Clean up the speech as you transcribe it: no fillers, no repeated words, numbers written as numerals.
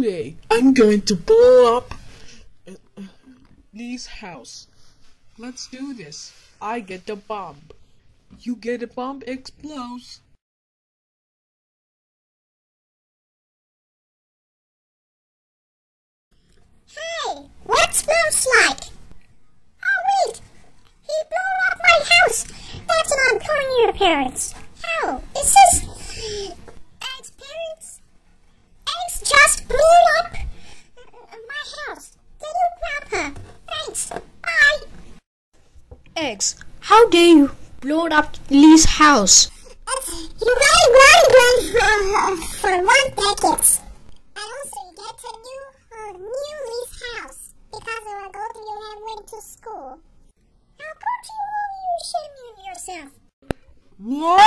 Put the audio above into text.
Today, I'm going to blow up Lee's house. Let's do this. I get the bomb. You get a bomb explodes. Hey, what smells like? Oh wait, he blew up my house. That's what I'm calling your parents. Oh, is this Egg's parents? Eggs just blew up my house. Can you grab her? Thanks. Bye. Eggs, how dare you blow up Lee's house? You really for 1 decade. And also you get a new lease house because you are going to school. How could you shame yourself? What?